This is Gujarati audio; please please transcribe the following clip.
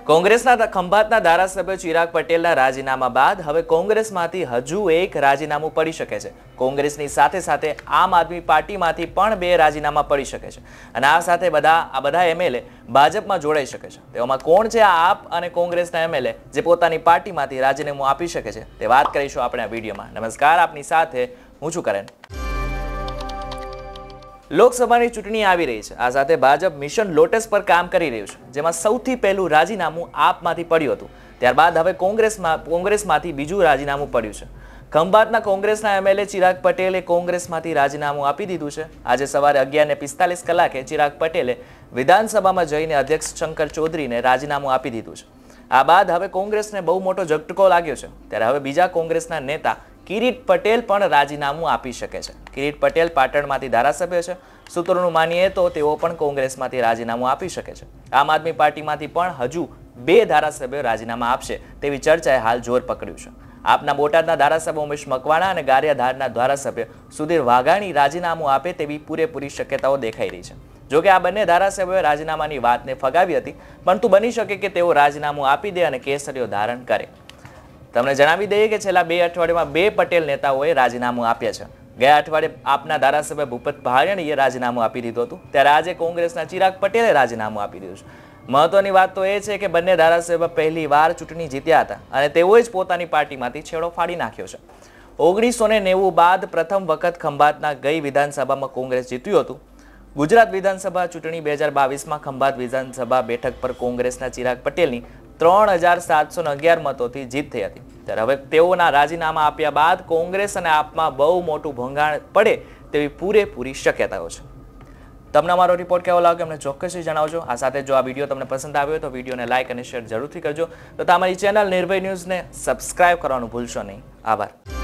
કોંગ્રેસના ખંભાતના ધારાસભ્ય ચિરાગ પટેલના રાજીનામા બાદ હવે કોંગ્રેસમાંથી હજુ એક રાજીનામું પડી શકે છે। કોંગ્રેસની સાથે સાથે આમ આદમી પાર્ટીમાંથી પણ 2 રાજીનામા પડી શકે છે અને આ સાથે આ બધા એમએલએ ભાજપમાં જોડાઈ શકે છે। તેઓમાં કોણ છે આ આપ અને કોંગ્રેસના એમએલએ જે પોતાની પાર્ટીમાંથી રાજીનામું આપી શકે છે તે વાત કરીશું આપણે આ વિડીયોમાં। નમસ્કાર, આપની સાથે હું છું કરણ। લોકસભાની ચૂંટણી આવી રહી છે। આ સાથે ભાજપ મિશન લોટસ પર કામ કરી રહ્યું છે, જેમાં સૌથી પહેલું રાજીનામું આપમાંથી પડ્યું હતું। ત્યારબાદ હવે કોંગ્રેસમાંથી બીજું રાજીનામું પડ્યું છે। ખંભાતના કોંગ્રેસના એમએલએ ચિરાગ પટેલે કોંગ્રેસમાંથી રાજીનામું આપી દીધું છે। આજે સવારે 11:45 કલાકે ચિરાગ પટેલે વિધાનસભામાં જઈને અધ્યક્ષ શંકર ચૌધરીને રાજીનામું આપી દીધું છે। આ બાદ હવે કોંગ્રેસને બહુ મોટો ઝટકો લાગ્યો છે। ત્યારે હવે બીજા કોંગ્રેસના નેતા કિરીટ પટેલ પણ રાજીનામું આપી શકે છે। કિરીટ પટેલ પાટણમાંથી ધારાસભ્ય છે। સૂત્રોનું માનીએ તો તેઓ પણ કોંગ્રેસમાંથી રાજીનામું આપી શકે છે। આમ આદમી પાર્ટીમાંથી પણ હજુ 2 ધારાસભ્યો રાજીનામા આપશે તેવી ચર્ચાએ હાલ જોર પકડ્યું છે। આપના બોટાદના ધારાસભ્ય ઉમેશ મકવાણા અને ગારિયાધારના ધારાસભ્ય સુધીર વાઘાણી રાજીનામું આપે તેવી પૂરેપૂરી શક્યતાઓ દેખાઈ રહી છે। જોકે આ બંને ધારાસભ્યોએ રાજીનામાની વાતને ફગાવી હતી, પરંતુ બની શકે કે તેઓ રાજીનામું આપી દે અને કેસરીઓ ધારણ કરે। તમને જણાવી દઈએ કે છેલ્લા 2 અઠવાડિયામાં 2 પટેલ નેતાઓએ રાજીનામું આપ્યા છે। ગયા અઠવાડિયે આપના ધારાસભ્ય ભૂપત ભાયાણીએ રાજીનામું આપી દીધું હતું, ત્યારે આજે કોંગ્રેસના ચિરાગ પટેલે રાજીનામું આપી દીધું છે। મહત્વની વાત તો એ છે કે બંને ધારાસભ્ય પહેલી વાર ચૂંટણી જીત્યા હતા અને તેઓએ જ પોતાની પાર્ટીમાંથી છેડો ફાડી નાખ્યો છે। 1990 બાદ પ્રથમ વખત ખંભાતના ગઈ વિધાનસભામાં કોંગ્રેસ જીત્યું હતું। ગુજરાત વિધાનસભા ચૂંટણી 2022માં ખંભાત વિધાનસભા બેઠક પર કોંગ્રેસના ચિરાગ પટેલની 3711 મતોથી જીત થઈ હતી। ત્યારે હવે તેઓના રાજીનામા આપ્યા બાદ કોંગ્રેસ અને આપમાં બહુ મોટું ભંગાણ પડે તેવી પૂરેપૂરી શક્યતાઓ છે। તમને અમારો રિપોર્ટ કેવો લાગ્યો અમને ચોક્કસથી જણાવજો। આ સાથે જો આ વિડીયો તમને પસંદ આવ્યો તો વિડીયોને લાઇક અને શેર જરૂરથી કરજો તથા અમારી ચેનલ નિર્ભય ન્યૂઝને સબસ્ક્રાઇબ કરવાનું ભૂલશો નહીં। આભાર।